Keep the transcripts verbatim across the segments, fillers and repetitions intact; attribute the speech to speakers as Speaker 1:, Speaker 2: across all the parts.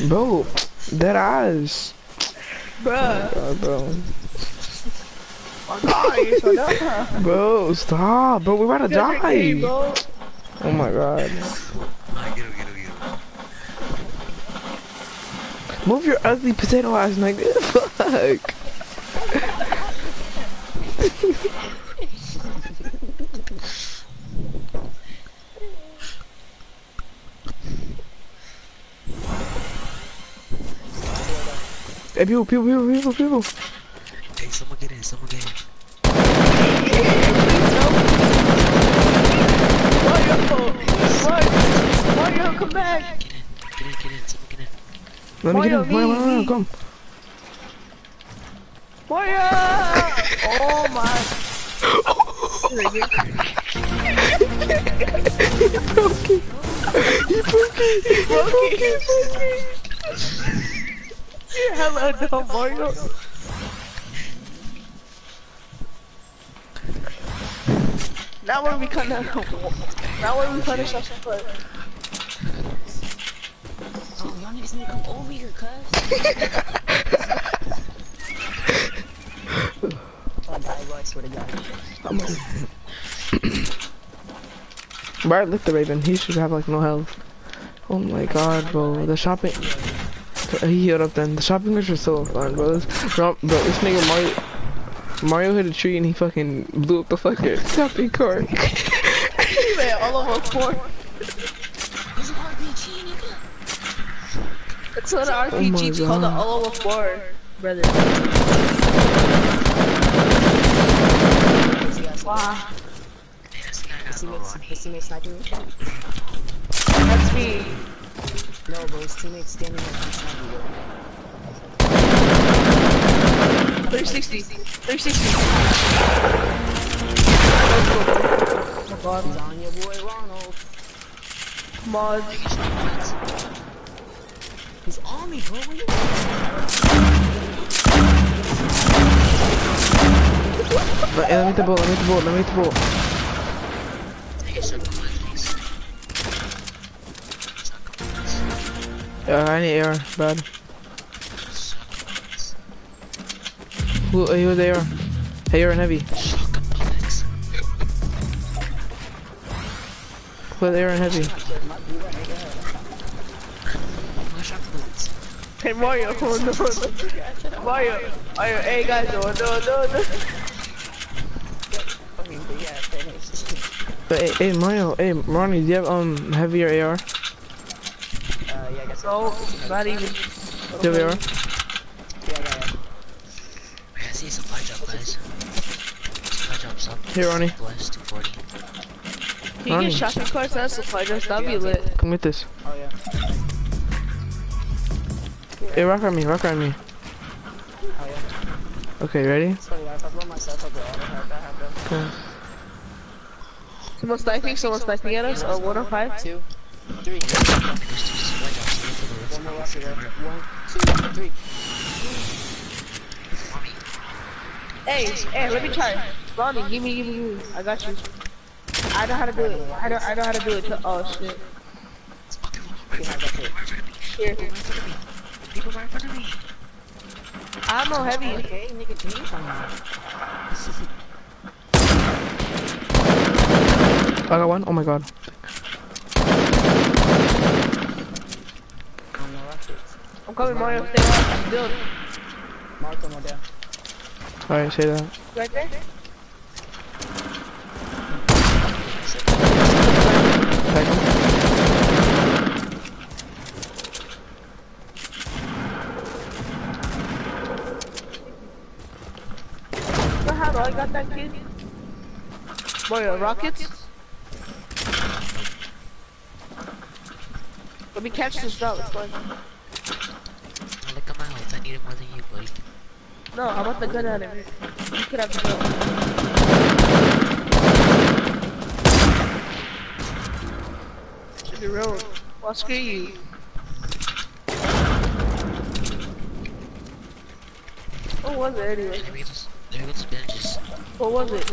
Speaker 1: Bro, that eyes.
Speaker 2: Bruh.
Speaker 1: God, bro.
Speaker 2: Oh god, so dumb.
Speaker 1: Bro, stop. Bro, we're about to die.
Speaker 2: Game, bro.
Speaker 1: Oh my god.
Speaker 3: Nah, get him, get him, get him.
Speaker 1: Move your ugly potato eyes, nigga. Fuck. Hey, people, people, people, people, people.
Speaker 3: Hey, someone get in, someone get in.
Speaker 2: Mario, Mario, Mario, come back.
Speaker 3: Get in, get in, get in, someone get in.
Speaker 1: Let me get
Speaker 2: Mario,
Speaker 1: him. Mario,
Speaker 2: me,
Speaker 1: Mario,
Speaker 2: me.
Speaker 1: come.
Speaker 2: Mario! Oh my.
Speaker 1: He broke it. He broke it. He broke it.
Speaker 2: You're hella dumb, Mario. Now when we kind of, now when we punish us for
Speaker 4: Oh, y'all niggas need to come over here, cuz. Oh, die, bro, I swear to God.
Speaker 1: I'm Bro, lift the Raven. He should have like no health. Oh my god, bro. The shopping. He healed up then. The shopping malls are so fun, bro. This, bro, bro, this nigga Mario. Mario hit a tree and he fucking blew up the fucking shopping cart.
Speaker 2: He went all over four.
Speaker 4: It's an R P G, nigga.
Speaker 2: It's an R P G. It's
Speaker 1: God.
Speaker 2: called the all over four, brother. Wow,
Speaker 3: Hey, that's the guy
Speaker 4: His
Speaker 3: got low
Speaker 4: teammates,
Speaker 3: on
Speaker 4: his teammates sniping me?
Speaker 2: that's me.
Speaker 4: No, bro, his teammates standing there and sniping me.
Speaker 2: three sixty. three sixty. Oh god.
Speaker 4: He's on your boy Ronald.
Speaker 2: Mod.
Speaker 4: He's on me, bro. Where you
Speaker 1: Let, let me hit the ball, let me hit the ball, let me hit the ball.
Speaker 3: Hey, circle mine, please. Circle mine.
Speaker 1: Yeah, I need A R, bad.
Speaker 3: Circle mine.
Speaker 1: Who, he was A R. A R and heavy.
Speaker 3: Shotgun bullets.
Speaker 1: Put A R and heavy.
Speaker 3: My shotgun bullets.
Speaker 2: Hey Mario, oh no, no. Mario, Mario, hey guys, no, no, no, no.
Speaker 4: I mean, but yeah, finished.
Speaker 1: But hey, hey Mario, hey Ronnie, do you have um heavier A R?
Speaker 4: Uh, yeah, I guess
Speaker 2: No, not even.
Speaker 1: Do you have A R?
Speaker 4: Yeah, yeah, yeah.
Speaker 3: I see supply drop, guys. Supply drops up.
Speaker 1: Here, Ronnie.
Speaker 3: Plus two forty.
Speaker 2: Can you
Speaker 1: Ronnie.
Speaker 2: get shopping carts and supply drops? That'd be lit.
Speaker 1: Come get this.
Speaker 4: Oh, yeah.
Speaker 1: Hey, rock on me, rock on me.
Speaker 4: Oh, yeah.
Speaker 1: Okay, ready?
Speaker 4: It's funny, if I blow myself up, I'll have that happen.
Speaker 1: Okay.
Speaker 2: Someone sniping, someone sniping at us, or one or five?
Speaker 4: Two, three.
Speaker 3: There's two supply drops. Look for the rest
Speaker 4: One more
Speaker 3: of
Speaker 4: left
Speaker 3: the
Speaker 4: here.
Speaker 3: river.
Speaker 4: One, two, three.
Speaker 3: Mommy.
Speaker 2: Hey, hey, let me try. Ronnie, give me, give me, give me. I got you. I know how to do it. I know, I know how to do it. Oh shit.
Speaker 3: Oh, people right in front of me. People right in front of me.
Speaker 2: Here.
Speaker 3: People right in front of me. People right in front of me.
Speaker 2: I'm no heavy.
Speaker 4: Okay, nigga, do you
Speaker 1: I got one. Oh my god.
Speaker 4: Oh, no rockets.
Speaker 2: I'm coming, Mario. Stay on. Build.
Speaker 4: Mark them all down.
Speaker 1: Alright, say that.
Speaker 2: Right there.
Speaker 1: Tag him.
Speaker 2: So how do I got that kid? Mario, rockets? Let me catch this drop. It's fine.
Speaker 3: Oh, look at my health. I need it more than you, buddy.
Speaker 2: No, I'm about the gun at him. You could have the gun. Should be real. Well, screw you. What was it anyway?
Speaker 3: There goes, there goes bandages.
Speaker 2: What was it?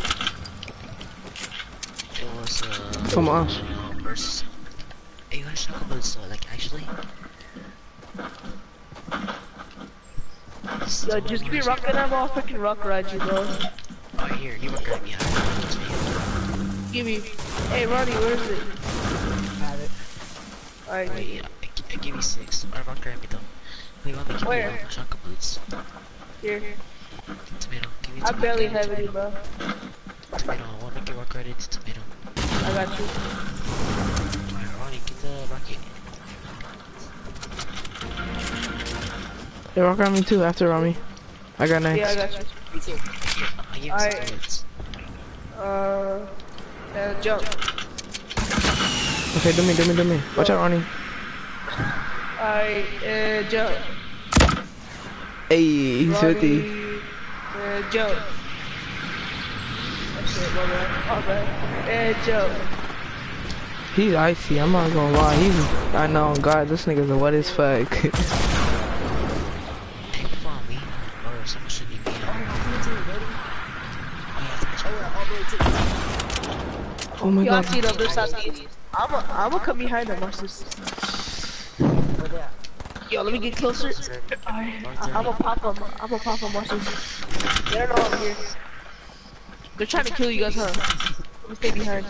Speaker 3: It was, uh...
Speaker 1: From us.
Speaker 3: Versus... Hey, you guys talk about this, uh, like, actually...
Speaker 2: Yo, just give me rock and I'm all freaking rock ride you, bro.
Speaker 3: Oh, here, you rock right behind me.
Speaker 2: Give me. Hey, Ronnie, where is it?
Speaker 4: Have it.
Speaker 2: Alright.
Speaker 3: Wait, yeah, I, I give you six. Or rock right me though. Wait, let me give
Speaker 2: Where?
Speaker 3: you uh, shotgun boots.
Speaker 2: Here.
Speaker 3: Tomato, give me
Speaker 2: I
Speaker 3: tomato.
Speaker 2: barely have any, bro.
Speaker 3: Tomato, I wanna make you rock right into tomato.
Speaker 2: I got you.
Speaker 3: Alright, Ronnie, get the rocket.
Speaker 1: They rock on me too after Rami. I got next.
Speaker 2: Yeah, I got you.
Speaker 4: Me too.
Speaker 3: I give you
Speaker 2: Alright.
Speaker 3: some bullets.
Speaker 2: Uh, uh, jump.
Speaker 1: Okay, do me, do me, do me. Watch out, Ronnie.
Speaker 2: Alright, uh, jump.
Speaker 1: Hey, he's fifty.
Speaker 2: Ronnie, uh, jump. That's it, my bad. My bad. Uh, jump.
Speaker 1: He's icy, I'm not gonna lie. He's, I know, God, this nigga's a wet as fuck.
Speaker 3: Hey, follow me. Or someone should leave me
Speaker 1: Oh my
Speaker 2: Y'all
Speaker 1: God.
Speaker 2: see them, they're southeast. I'm a, I'm gonna come behind them, watch this.
Speaker 4: Where they at?
Speaker 2: Yo, let me get closer. Alright, I'm gonna pop them, I'm gonna pop them, watch this. They don't know I'm here. They're trying to kill you guys, huh? Let me stay behind.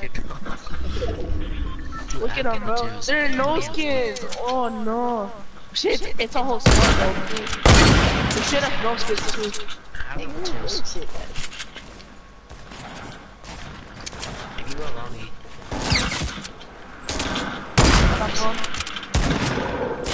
Speaker 2: Look at them, bro. They're no skins. Oh no. Shit, it's a whole squad, bro. They should have no skins too.
Speaker 3: Hey,
Speaker 4: Shit.
Speaker 3: if you will allow me.
Speaker 2: Back on.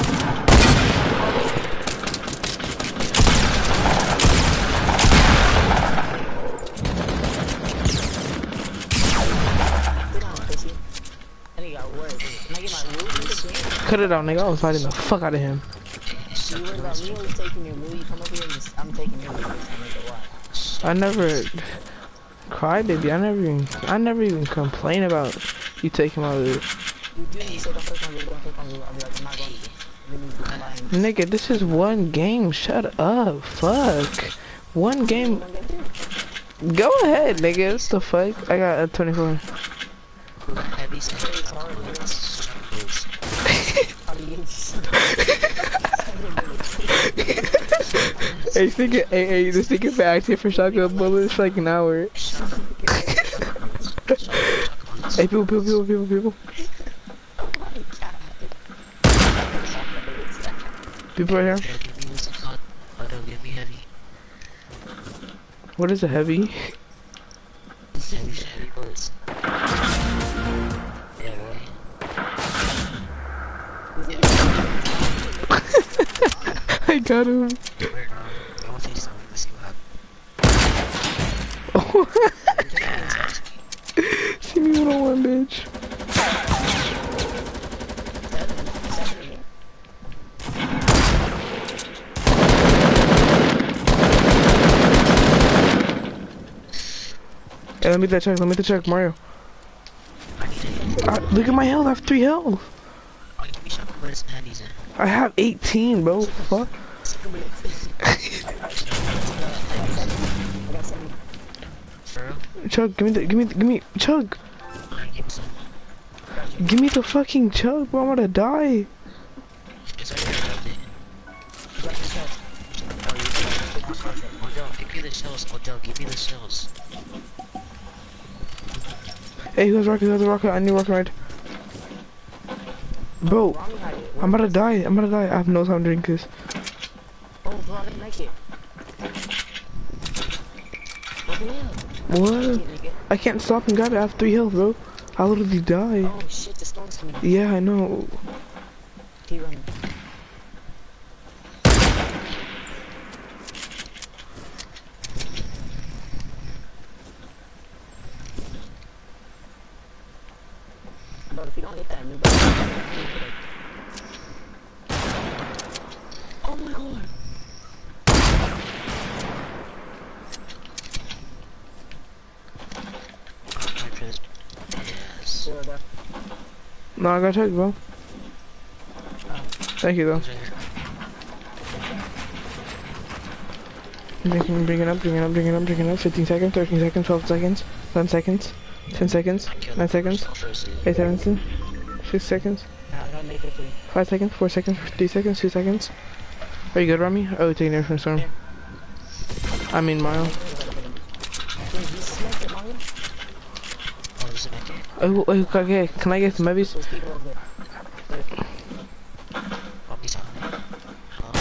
Speaker 4: Get on, pussy. I think I got words. Can I get my loot?
Speaker 1: Cut it out, nigga. I was fighting the fuck out of him.
Speaker 4: You worried about me always taking your loot? You come over here and just, I'm taking your loot. I make it watch.
Speaker 1: I never cry, baby. I never even, I never even complain about you taking my loot.
Speaker 4: You do, you say don't click on loot, don't click on loot. I'll be like, I'm not going to. Then you come by and
Speaker 1: Nigga, this is one game. Shut up. Fuck. One game.
Speaker 4: don't get through.
Speaker 1: Go ahead, nigga. What the fuck? I got a twenty-four.
Speaker 3: Heavy snake, shotgun bullets, shotgun bullets.
Speaker 4: How do you
Speaker 1: Hey, think it, hey, hey, this nigga been acting for shotgun bullets for like an hour.
Speaker 3: Shotgun bullets.
Speaker 1: Hey, people, people, people, people, people. People right here.
Speaker 3: They'll give me what's it called? Oh, they'll give me heavy.
Speaker 1: What is a heavy?
Speaker 3: Heavy, heavy bullets. Yeah, right.
Speaker 1: I got him.
Speaker 3: Wait, um, I want to say something. Let's see what happens.
Speaker 1: See me one on one, bitch. Hey, let me that check, let me that check, Mario.
Speaker 3: I need it.
Speaker 1: Uh, look at my health, I have three health.
Speaker 3: Oh, give me shotgun bullets and handies in.
Speaker 1: I have eighteen, bro. Fuck.
Speaker 3: For real?
Speaker 1: Chug, give me the, give me, the, give me, Chug.
Speaker 3: Alright, give me some.
Speaker 1: Give me the fucking Chug, bro. I'm gonna die.
Speaker 3: It's right there, I left it. Oh, you Odell, give me the shells. Odell, give me the shells.
Speaker 1: Hey, who has rocket? Who has a rocket? I need a rocket ride. Bro, I'm about to die. I'm about to die. I have no time to drink this.
Speaker 4: Oh, bro, I didn't make it. What the hell?
Speaker 1: What? I can't stop and grab it. I have three health, bro. I'll literally die.
Speaker 4: Oh shit, the storm's coming.
Speaker 1: Yeah, I know.
Speaker 4: Keep running. Bro, if you don't get that new button, oh my god.
Speaker 3: Yes.
Speaker 4: Zero there.
Speaker 1: No, I got Chug, bro. Thank you, though.
Speaker 3: It's right here.
Speaker 1: Bring, bring it up, bring it up, bring it up, bring it up. fifteen seconds, thirteen seconds, twelve seconds, ten seconds, ten seconds,
Speaker 3: I killed
Speaker 1: nine
Speaker 3: the
Speaker 1: seconds,
Speaker 3: first officer.
Speaker 1: eight seconds, six seconds.
Speaker 4: I got I'll make it three.
Speaker 1: Five seconds, four seconds, three seconds, two seconds. Are you good, Rami? Oh, taking air from the storm. I mean, Mario.
Speaker 4: Wait, you smoked it, Mario?
Speaker 3: Oh, there's a medkit.
Speaker 1: Oh, oh, okay, can I get some heavies?
Speaker 4: Those people over there.
Speaker 3: Oh, he's on me. Oh,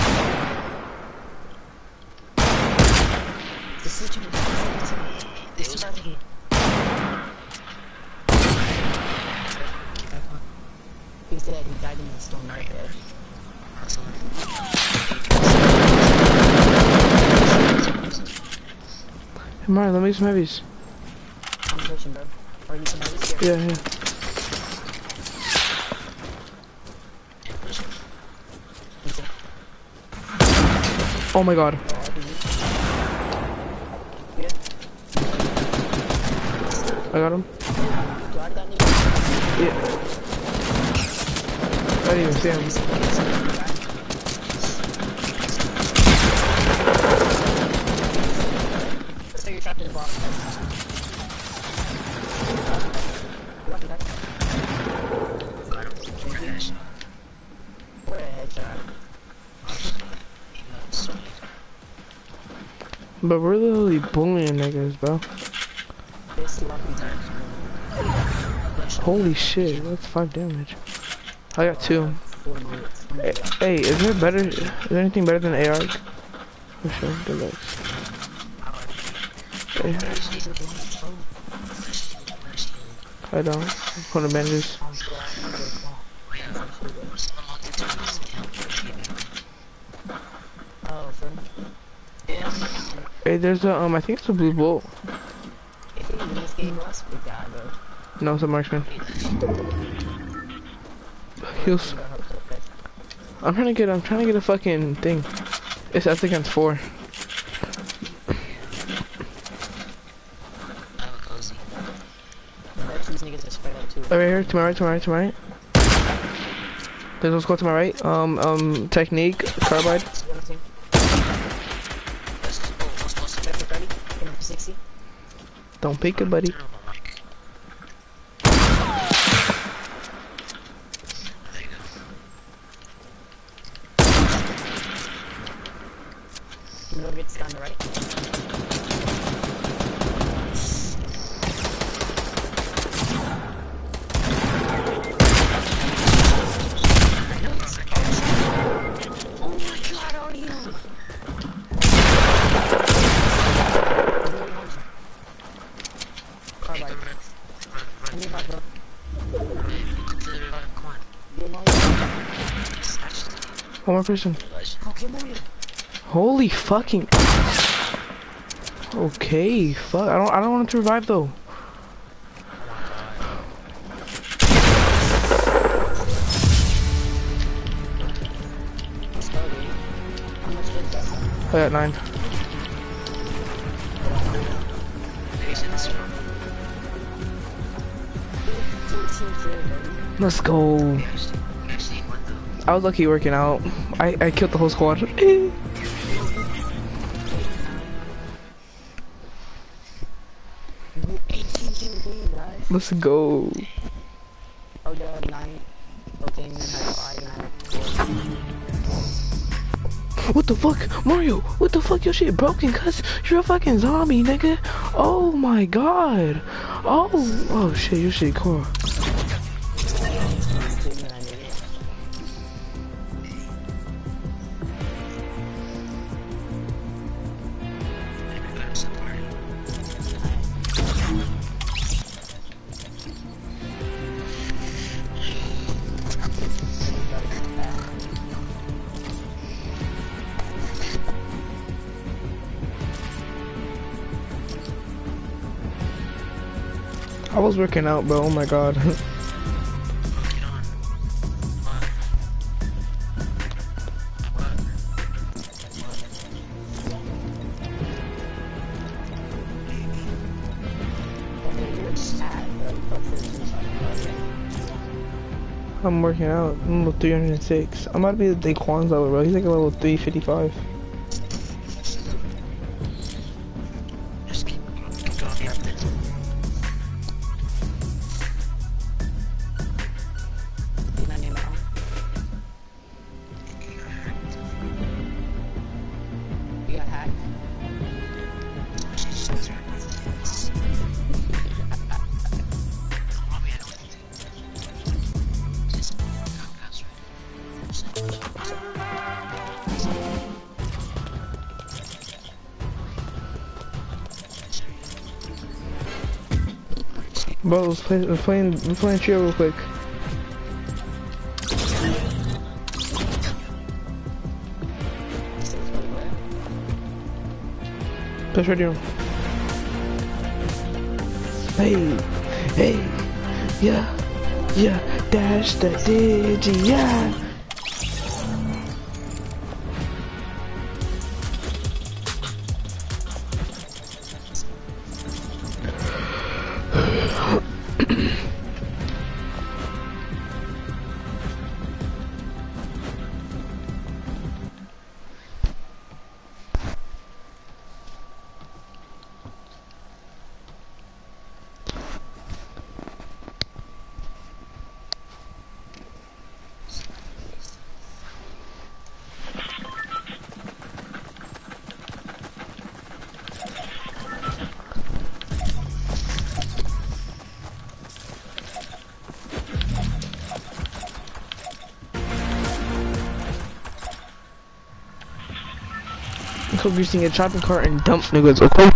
Speaker 4: This is what you
Speaker 3: this was thinking.
Speaker 4: He's dead. He died in the storm right there.
Speaker 1: Hey, Mario, let me get some heavies.
Speaker 4: I'm pushing, bro. Or you some others here.
Speaker 1: Yeah, yeah.
Speaker 4: He's dead.
Speaker 1: Oh my god.
Speaker 4: Oh, I can use- Yeah.
Speaker 1: I got him.
Speaker 4: Do I got any?
Speaker 1: Yeah. I didn't even see him.
Speaker 4: Let's say you're trapped in the box. Lucky guy. What a headshot.
Speaker 1: But we're literally bullying niggas, bro.
Speaker 4: This lucky guy.
Speaker 1: Holy shit, that's five damage. I got two.
Speaker 4: Four minutes.
Speaker 1: Hey, hey, is there better? Is there anything better than A R? For sure, the next. Hey, I don't. Put the bandages.
Speaker 4: Oh, friend.
Speaker 1: Hey, there's a um. I think it's a blue bolt.
Speaker 4: If you win this game, let's be that, bro.
Speaker 1: No, it's a marksman. Heals. I'm trying to get. I'm trying to get a fucking thing. It's that's against four.
Speaker 3: I have a cozy.
Speaker 4: These niggas are spread out too.
Speaker 1: Oh, right here, to my right, to my right, to my right. There's one squad to my right. Um, um, technique, carbide.
Speaker 4: sixty.
Speaker 1: Don't pick it, buddy.
Speaker 3: Turn on my mic. There you go.
Speaker 4: You know, gets down the right. Oh my god, already on. Carbide. Come here, back, bro.
Speaker 3: Come to the revive, come on.
Speaker 4: Get Mario.
Speaker 1: One more person.
Speaker 4: Oh, get Mario.
Speaker 1: Holy fucking. Okay, fuck. I don't. I don't want him to revive though.
Speaker 4: Started. How much did that?
Speaker 1: I got nine.
Speaker 3: Patience.
Speaker 4: fourteen kill, baby.
Speaker 1: Let's go.
Speaker 3: Actually, what though?
Speaker 1: I was lucky working out. I I killed the whole squad.
Speaker 4: eighteen kill game, guys.
Speaker 1: Let's go.
Speaker 4: Oh, yeah, nine. Okay, and then had five and I had four.
Speaker 1: What the fuck, Mario? What the fuck? Your shit broken, cuz you're a fucking zombie, nigga. Oh my god. Oh, oh shit, your shit cool. I was working out, bro. Oh my god.
Speaker 3: Get on. What?
Speaker 1: I'm working out. I'm level three hundred six. I'm about to be the Daquan's level, bro. He's like a level three fifty-five.
Speaker 3: Just keep, keep going after it.
Speaker 1: Bro, let's play, we're playing, we're playing trio real quick. Push right here. Hey, hey, yeah, yeah, dash the digi, yeah. So using a shopping cart and dump niggas, okay?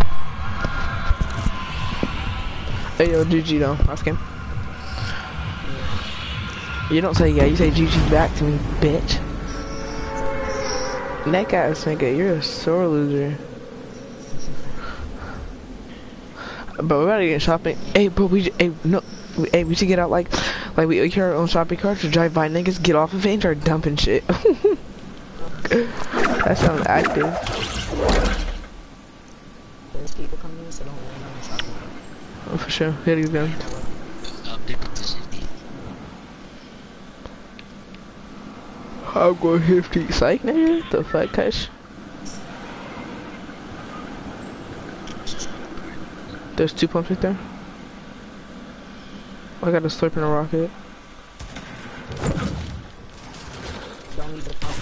Speaker 1: Hey yo, G G though, off game. You don't say yeah, you say G G back to me, bitch. Neck ass nigga, you're a sore loser. But we gotta get shopping. Hey bro, we hey no, we, hey we should get out like like we hear our own shopping carts to drive by niggas, get off of it and start dumping shit. That sounds active.
Speaker 4: There's people coming in, so don't worry about shopping.
Speaker 1: Oh, for sure. Here you go. I'm going fifty. Psych, nigga? The fuck, Kush? There's two pumps right there. I got a slurp and a rocket.
Speaker 4: Don't leave the pump.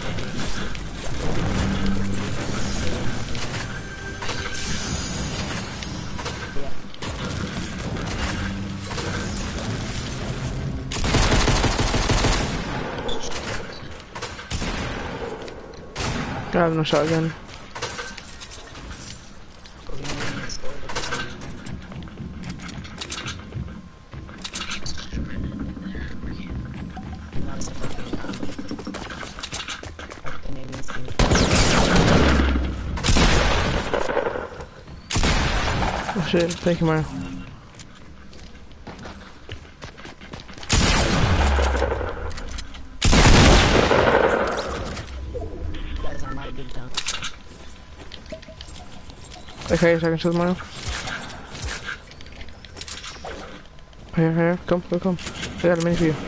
Speaker 1: I have no shotgun. Oh shit, thank you, Mario. Okay, so I can shoot Mario. Here, here, come, come, come. I got a mini for you.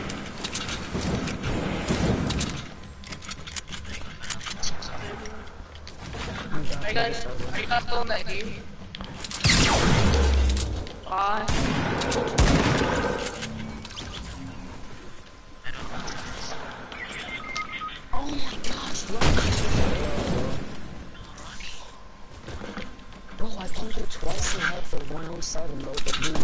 Speaker 2: Are you guys, are you guys still in that game? Bye.
Speaker 4: Oh my gosh, bro, I pumped it twice in head for one oh seven, bro, but dude,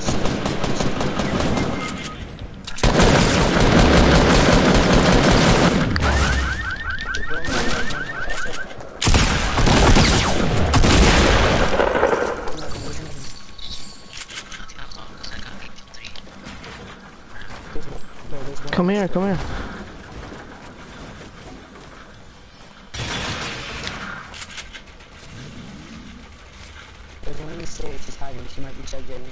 Speaker 1: come here, come here.
Speaker 4: there's one in the store, she's hiding, she might be chugging.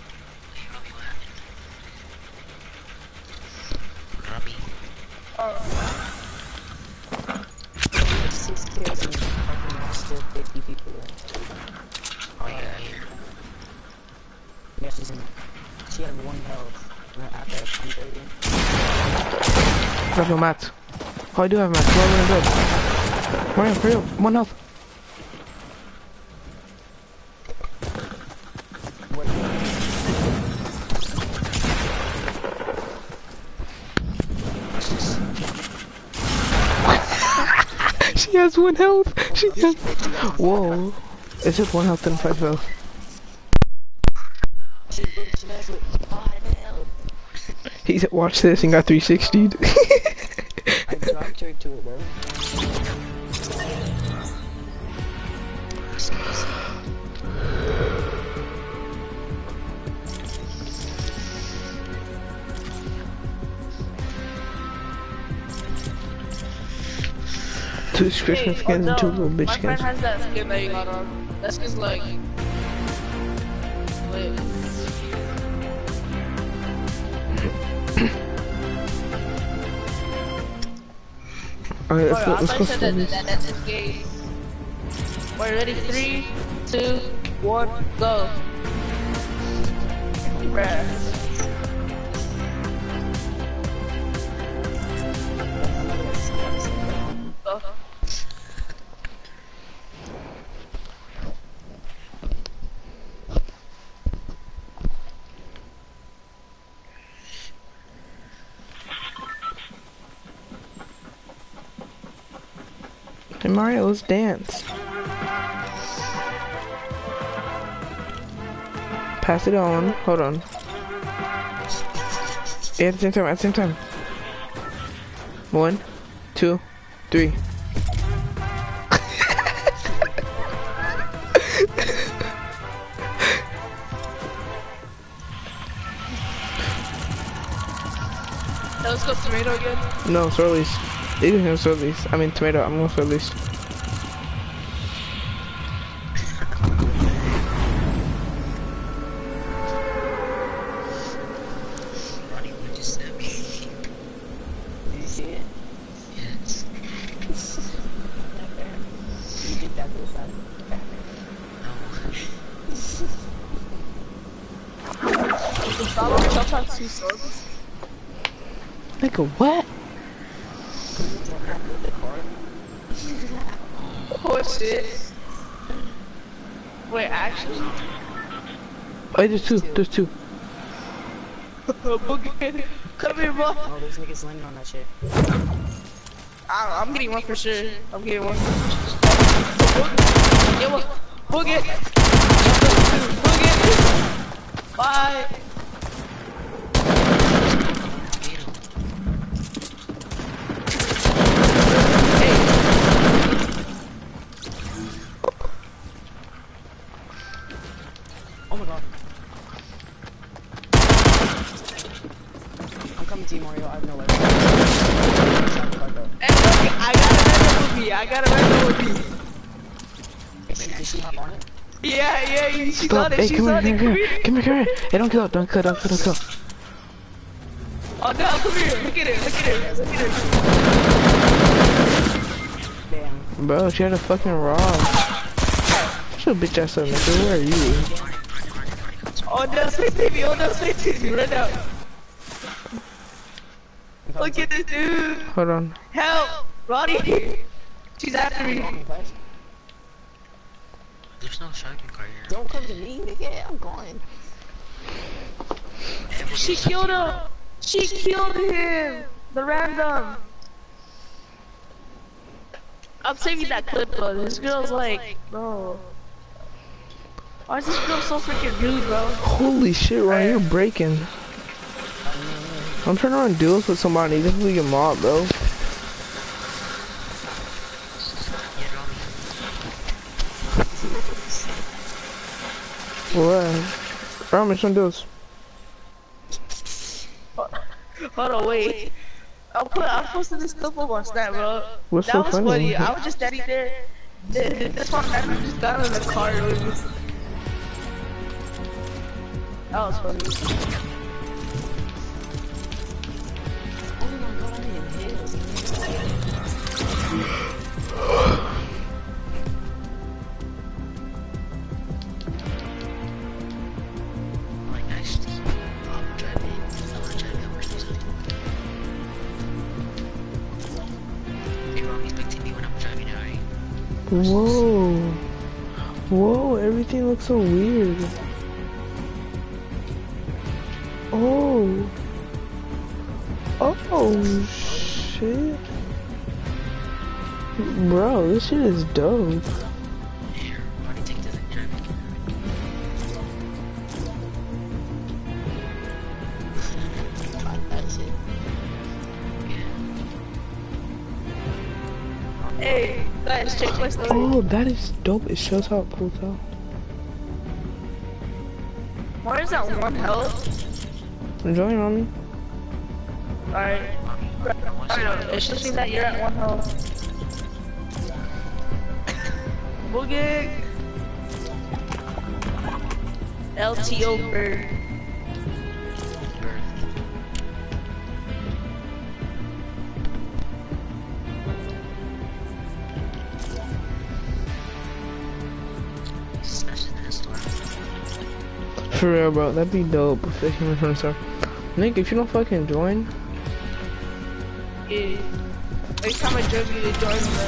Speaker 4: There's six kills and fucking there's still fifty people left.
Speaker 3: Oh yeah, here.
Speaker 4: Yeah, she's in. She had one health. After I pumped her again.
Speaker 1: I have no mats. Oh, I do have mats. Well, really good. Mario, hurry up. One health. She has one health. She has. Whoa. It's just one health and five health. He said, watch this and got three sixty'd.
Speaker 4: I dropped her to it, bro.
Speaker 3: That's easy.
Speaker 1: Two Christmas skins and two little bitch
Speaker 2: My friend
Speaker 1: skins.
Speaker 2: has that skin that you got on. That skin's like... Wait.
Speaker 1: Alright, let's go,
Speaker 2: Bro, I
Speaker 1: let's
Speaker 2: thought
Speaker 1: go
Speaker 2: you said
Speaker 1: sell
Speaker 2: that,
Speaker 1: this.
Speaker 2: that, that this game. Wait, ready? Three, two, one, go. Bruh. Go.
Speaker 1: Hey Mario, let's dance. Pass it on. Hold on. Yeah, at the same time, at the same time. One, two, three.
Speaker 2: Hey, let's go tomato again.
Speaker 1: No, Swirlies. You can have Swirlies. I mean tomato, I'm going Swirlies.
Speaker 3: Ronnie, what you sent me?
Speaker 4: Did you see it?
Speaker 3: Yes.
Speaker 4: You did that to the side.
Speaker 3: No.
Speaker 2: Stop sometimes two subs.
Speaker 1: Nigga, what?
Speaker 2: Oh shit. Wait, actually?
Speaker 1: Oh, there's two, there's two.
Speaker 2: Boogie. Come here, bro.
Speaker 4: Oh, those niggas landing on that shit.
Speaker 2: I, I'm getting one for sure. I'm getting one. Boogie. Yeah, what? Boogie. Boogie. Bye.
Speaker 4: Oh my god. I'm coming to you, Mario. I have no weapon.
Speaker 2: Hey, look, I got a random movie. I got a random movie.
Speaker 4: Did she hop on it?
Speaker 2: Yeah, yeah, you- she's
Speaker 1: Stop.
Speaker 2: on it.
Speaker 1: Hey,
Speaker 2: She's
Speaker 1: come here,
Speaker 2: on it.
Speaker 1: come here, come here, come here. Hey, don't kill it, don't kill it, don't kill it, don't kill it.
Speaker 2: Oh no, come here. Look at it. Look at it. Look at it.
Speaker 4: Damn.
Speaker 1: Bro, she had a fucking rob. Shut your bitch ass up, nigga. Where are you?
Speaker 2: Oh no, say to me. Oh no, say to me. Right now.
Speaker 4: I'm coming
Speaker 2: Look
Speaker 4: to
Speaker 2: at this dude.
Speaker 1: Hold on.
Speaker 2: Help. Roddy. She's after me.
Speaker 4: you, guys.
Speaker 3: There's no shopping cart here.
Speaker 4: Don't come to me, nigga. I'm going.
Speaker 2: She killed him. She killed him. The random. I'm saving that clip though. This girl's like, bro. Why is this girl so freaking rude, bro?
Speaker 1: Holy shit, Ryan, you're breaking. I'm trying to run duels with somebody. This is like a mob, bro.
Speaker 3: Yeah, Ronnie.
Speaker 1: What? Ryan, some duels.
Speaker 2: Hold on, wait. I'll put, I posted this clip up on Snap, bro.
Speaker 1: What's
Speaker 2: that
Speaker 1: so
Speaker 2: was
Speaker 1: funny?
Speaker 2: funny. I was just standing there. Th- This one guy just got in the car with me. That was funny.
Speaker 4: Oh my god, I'm in hills.
Speaker 3: Like, actually, I'm driving. I wanna drive that person or something. Hey, Ronnie, expecting me when I'm driving, alright?
Speaker 1: Whoa. Whoa, everything looks so weird. Oh. Oh, shit. Bro, this shit is dope.
Speaker 3: Here, Ronnie, take this and drive it.
Speaker 4: That's it.
Speaker 3: Yeah.
Speaker 2: Hey, guys, check my story.
Speaker 1: Oh, that is dope. It shows how it pulls out.
Speaker 2: Why is that one health?
Speaker 1: Join on me.
Speaker 2: Alright. Alright, it shows me that you're at one health. Boogie! L T O bird.
Speaker 1: For real, bro. That'd be dope if they came from stuff. Nick, if you don't fucking join.
Speaker 2: Yeah. Every time I join you, they join them.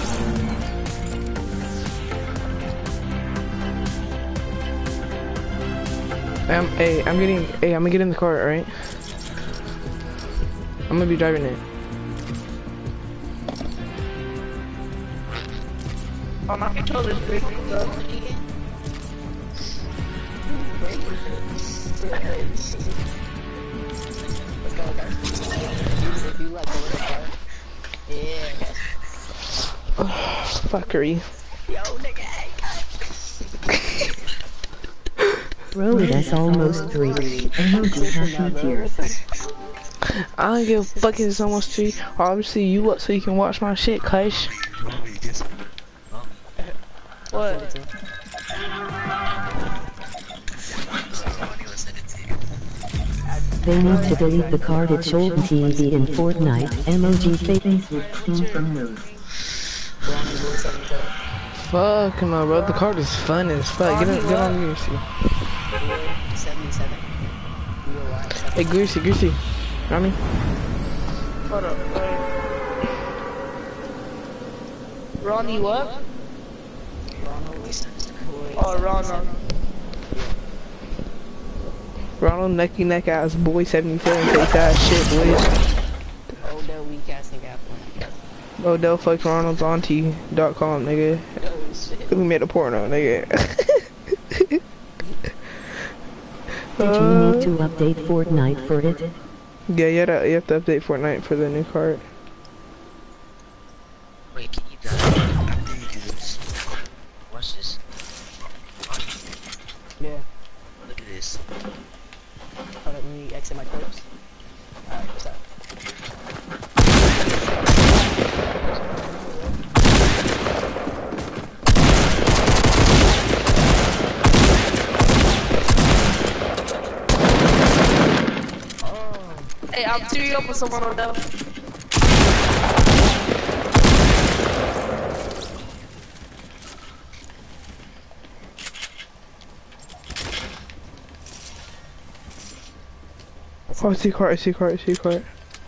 Speaker 1: I'm, hey, I'm getting, hey, I'm gonna get in the car, alright? I'm gonna be driving it.
Speaker 2: Oh, my controller's breaking though.
Speaker 4: Let's go, guys. If you like go with the car. Yeah, guys.
Speaker 1: Fuckery.
Speaker 4: Yo, nigga, hey,
Speaker 5: Bro, that's almost three. Emoji happy tears.
Speaker 1: I don't give a fuck if it's almost three. Obviously, you up so you can watch my shit, Kush.
Speaker 2: What?
Speaker 5: They need to delete the card at Shoulder T V in Fortnite. Emoji face.
Speaker 1: Fuck no, bro. The card is fun as fuck. Get, in, get on Greasy.
Speaker 4: seventy-seven.
Speaker 1: Hey, Greasy, Greasy. Got me?
Speaker 2: Hold up, wait. Ronnie what? Oh, Ronald.
Speaker 1: Ronald necky neck ass boy seventy-seven face ass shit, boys.
Speaker 4: Odell weak ass nigga.
Speaker 1: Odell fucked Ronald's auntie dot com, nigga.
Speaker 4: Oh shit.
Speaker 1: We made a porno, nigga.
Speaker 5: Did you need to update Fortnite for it?
Speaker 1: Yeah, you, had to, you have to update Fortnite for the new card.
Speaker 3: Wait, can you die? After you do this. Watch this.
Speaker 4: Yeah.
Speaker 3: Look at this.
Speaker 4: Hold up, let me exit my corpse. Alright, what's up?
Speaker 2: Hey, I'm teaming up with someone on that.
Speaker 1: Oh, I see cart, I see cart, I see cart.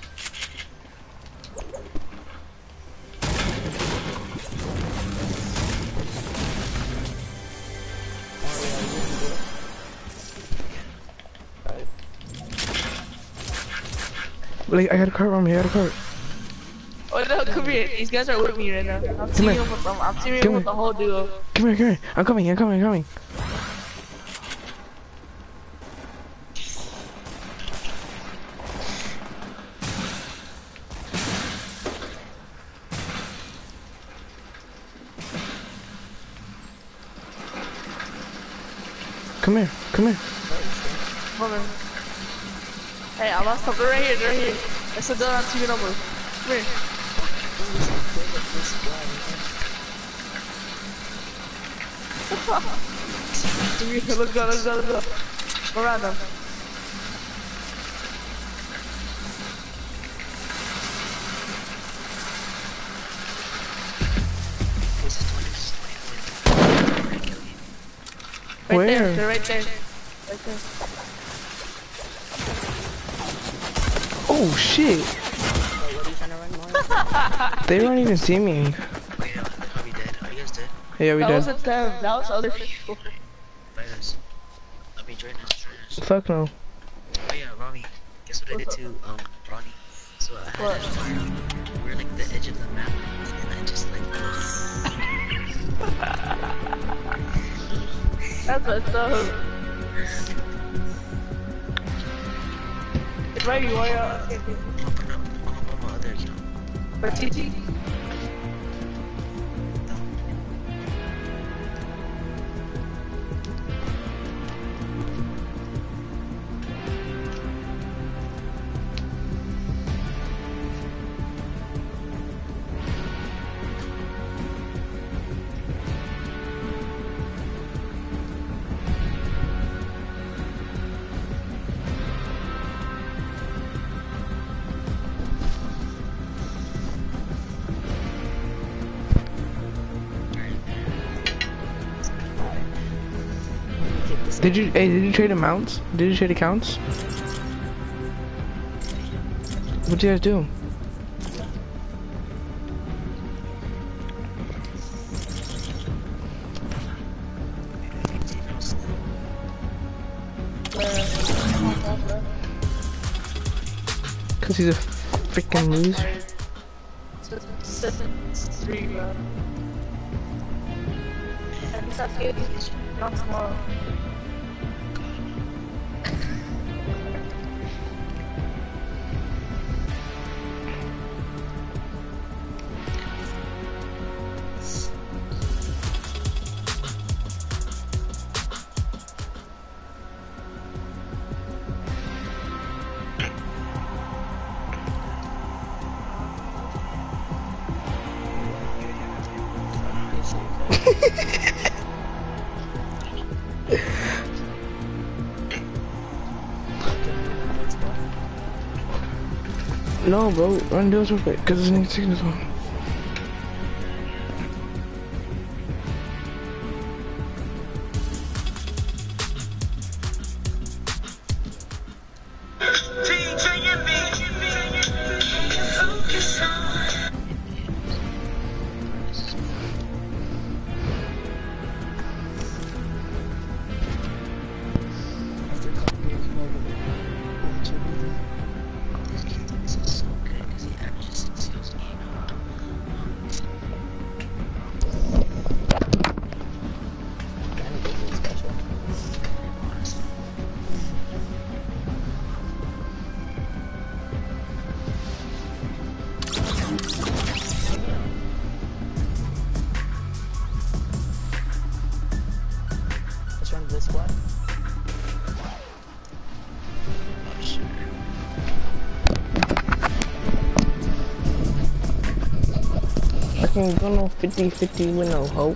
Speaker 1: Like, I got a cart on me, I got a cart.
Speaker 2: Oh no, come here. These guys are with me right now. I'm teaming
Speaker 1: here.
Speaker 2: up with them. I'm teaming
Speaker 1: Come
Speaker 2: up with
Speaker 1: here.
Speaker 2: the whole duo.
Speaker 1: Come here, come here. I'm coming, I'm coming, I'm coming. Come here, come here.
Speaker 2: Come on. Hey, I lost something right here, right here. That's a done. I'm teaming up with. Come here. Let's go, let's go, let's go, let's go. Go around them. Right
Speaker 1: Where?
Speaker 2: there, they're right there. Right there.
Speaker 1: Oh shit! They don't even see me.
Speaker 3: Wait, are we dead? Are you guys dead?
Speaker 1: Yeah, we
Speaker 2: That
Speaker 1: did.
Speaker 2: wasn't them, that was other people.
Speaker 3: Bye guys. I mean, join us, join us.
Speaker 1: Fuck no.
Speaker 3: Oh yeah, Ronnie. Guess what I did to, um, Ronnie? So I had
Speaker 2: What?
Speaker 3: that fire. We're like the edge of the map, and I just like,
Speaker 2: That's what's up. It's right, you are. uh,
Speaker 3: I'm up on my other account.
Speaker 2: For T T?
Speaker 1: Did you, hey, did you trade the mounts? Did you trade accounts? What'd you guys do? Cause he's a freaking loser.
Speaker 2: Three, bro. And that's good. Not tomorrow.
Speaker 1: No, bro, run those real quick, cause this nigga's taking this one. I can't go no fifty fifty with no hope.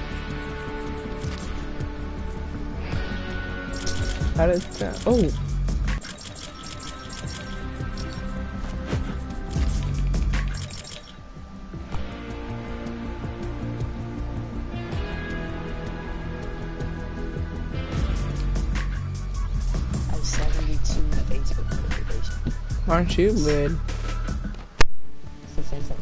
Speaker 1: How does that? Oh!
Speaker 4: I have seventy-two Facebook notifications.
Speaker 1: Aren't you good?
Speaker 4: It's the same thing.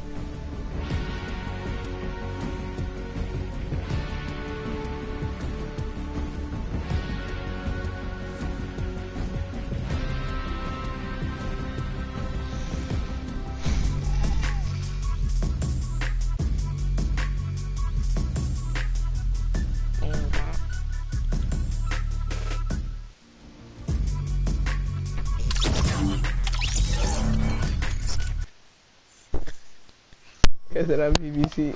Speaker 1: I said I'm B B C.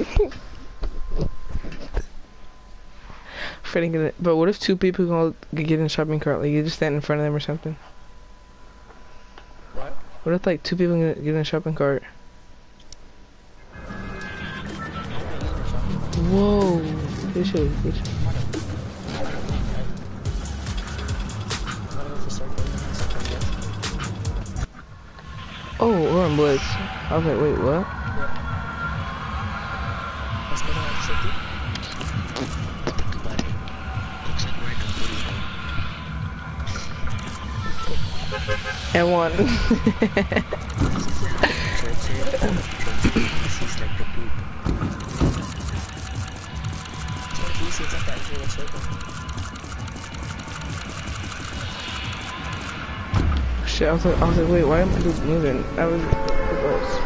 Speaker 1: Fitting it, but what if two people go get in a shopping cart? Like you just stand in front of them or something.
Speaker 4: What?
Speaker 1: What if like two people get in a shopping cart? Whoa! Good shit. Good shit. Oh, we're on Blitz. I was like, wait, what? And one. Shit, I was like, I was like, wait, why am I just moving? I was reverse.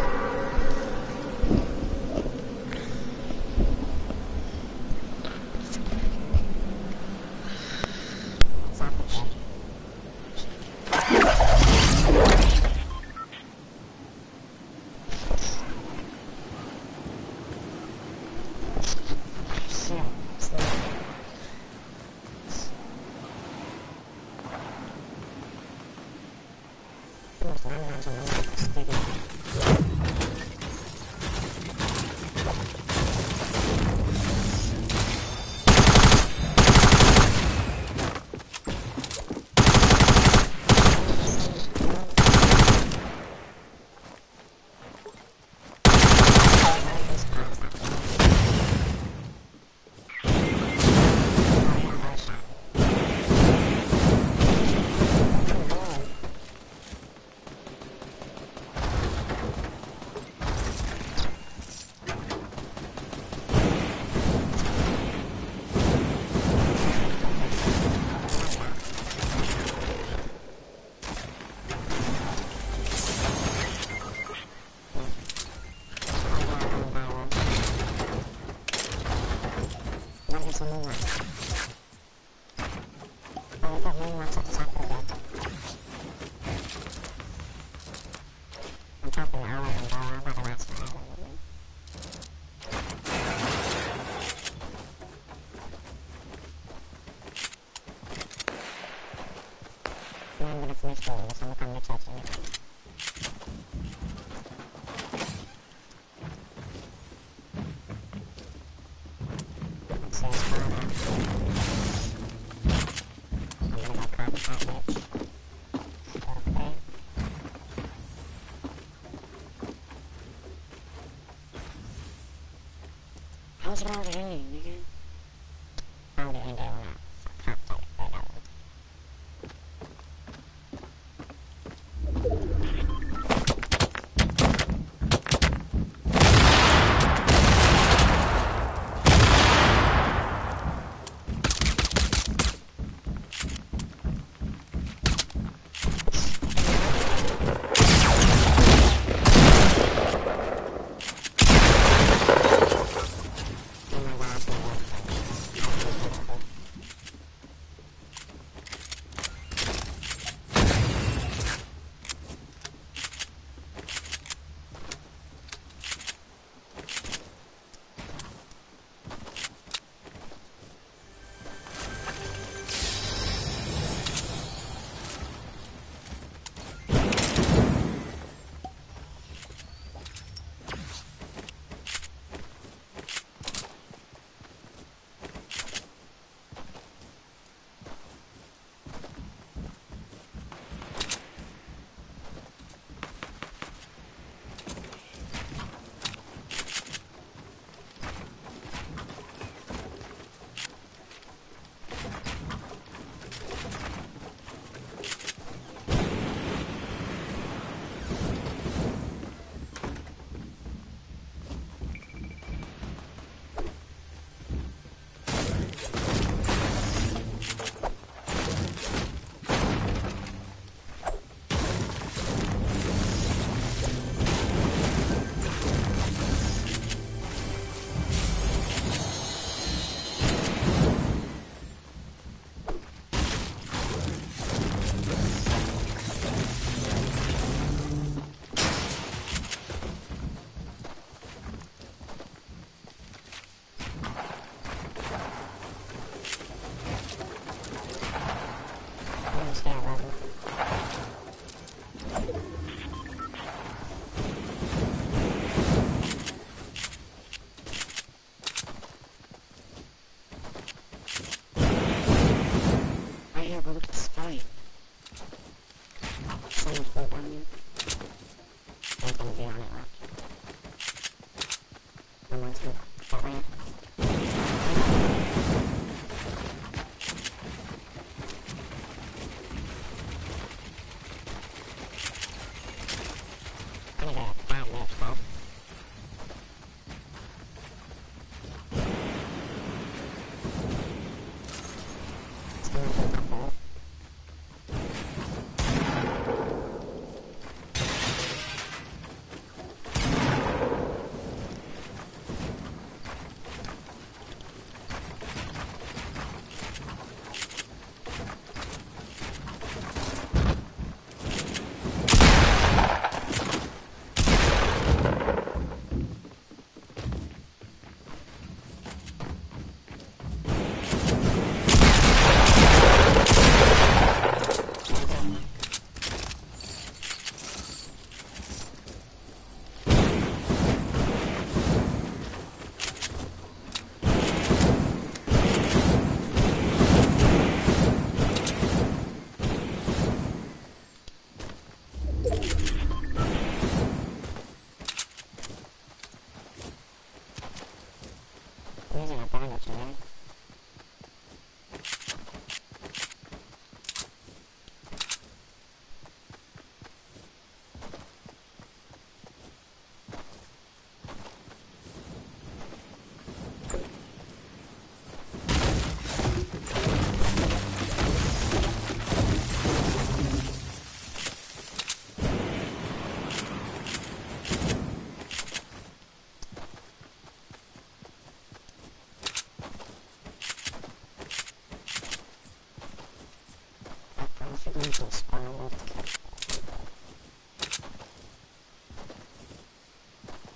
Speaker 4: How's it all hanging, nigga? How did I do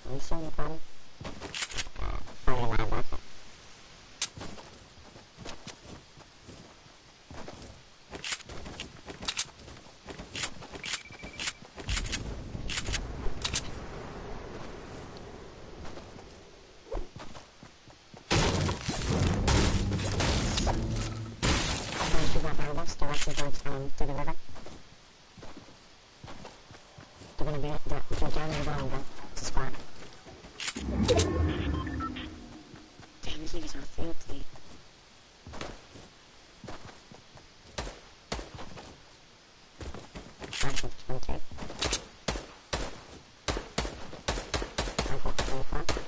Speaker 4: you sure you got it? Oh, yeah, I got it. Directly towards um, to the river. They're gonna be at the, if you're down in the bottom, though, it's a spot. Damn, these niggas are filthy. That's what it's gonna take. I'll go to the front.